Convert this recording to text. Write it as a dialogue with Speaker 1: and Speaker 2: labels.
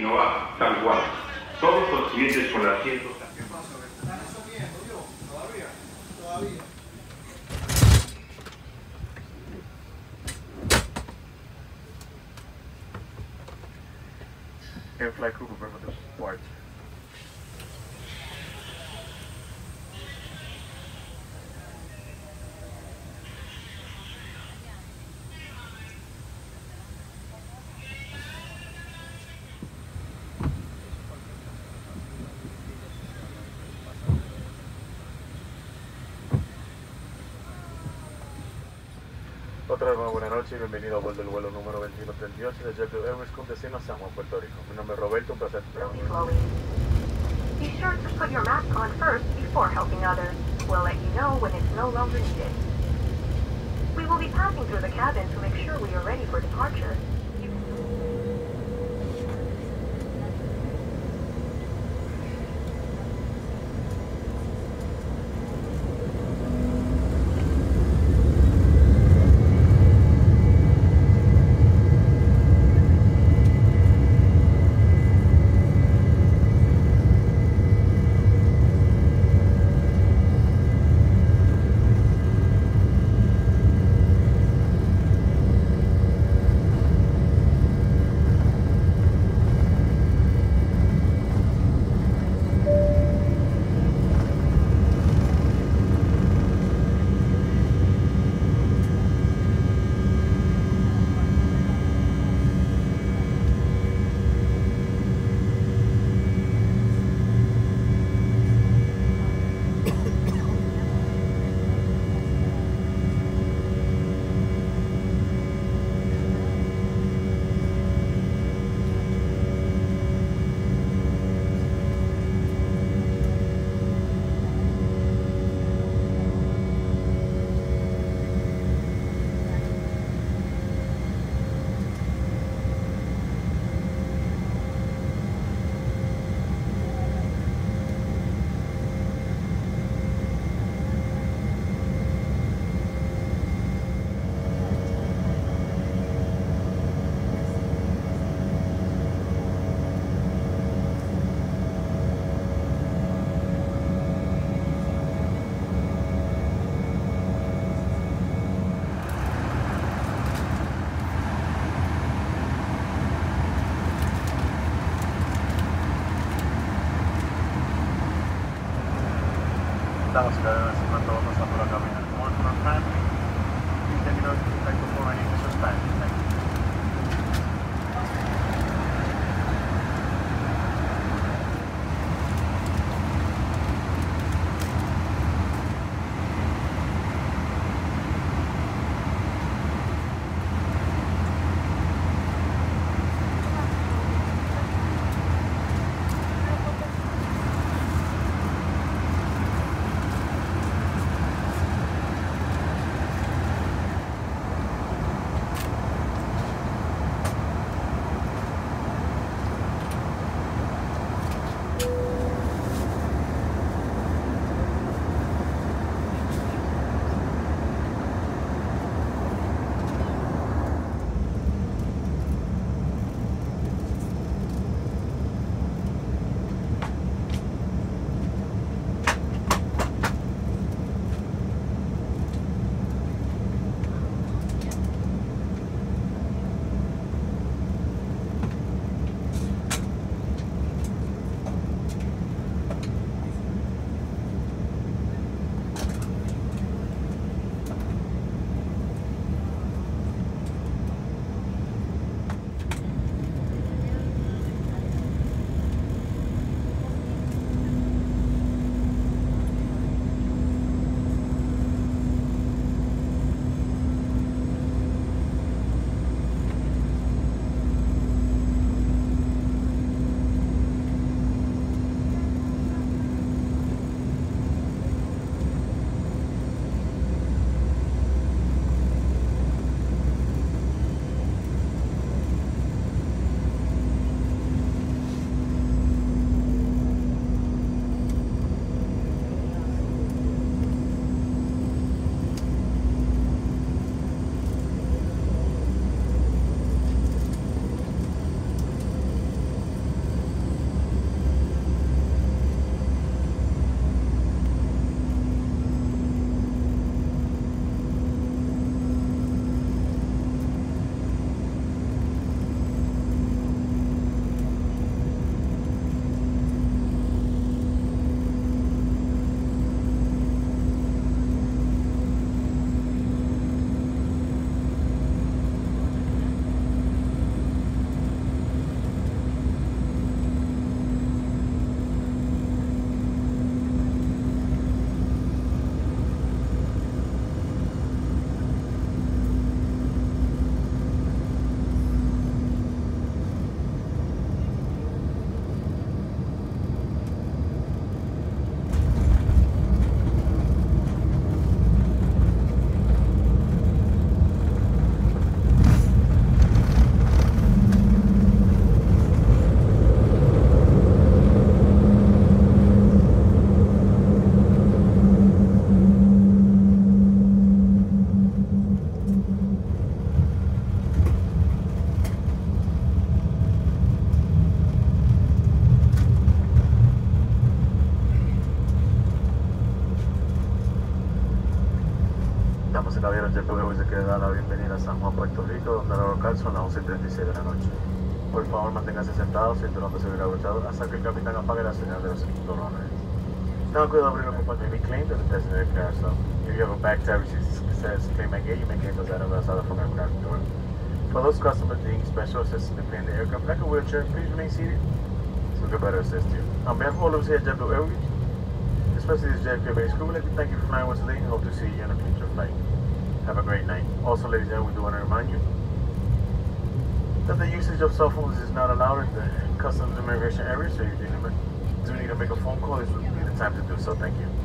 Speaker 1: destino a San Juan. Todos los clientes con asientos.
Speaker 2: ¿Qué pasa? ¿Me están resolviendo yo? ¿Todavía? Todavía.
Speaker 3: Airfly crew prepare for depart. Otra vez, buenas noches y bienvenido a bordo del vuelo número 2138 de JetBlue Airways con destino a San Juan, Puerto Rico. Mi nombre es Roberto, un placer.
Speaker 4: Be sure to put your mask on first before helping others. We'll let you know when it's no longer needed. We will be passing through the cabin to make sure we are ready for departure.
Speaker 3: Estamos encima todos pasando la cabina. More from family. Please let me know if you'd like to for any initial time. Thank you. Naviera JetBlue Airways le quiere dar la bienvenida a San Juan, Puerto Rico, donde la local son las 11:36 de la noche. Por favor, manténgase sentado, cinturón de seguridad abrochado, hasta que el capitán apague la señal de los cinturones. Tenga cuidado de abrir la compañía mi claim de the designated carousel. If you have a back tab receipt that says claim at gate, you may claim those items outside from aircraft door. For those customers needing special assistance to clean the aircraft like a wheelchair, please remain seated so we can better assist you. On behalf of all of us here at JetBlue Airways, especially this JFK-based crew, we'd like to thank you for flying with us today and hope to see you on a future flight. Have a great night. Also, ladies and gentlemen, we do want to remind you that the usage of cell phones is not allowed in the customs immigration area, so you do need to make a phone call. This would be the time to do so. Thank you.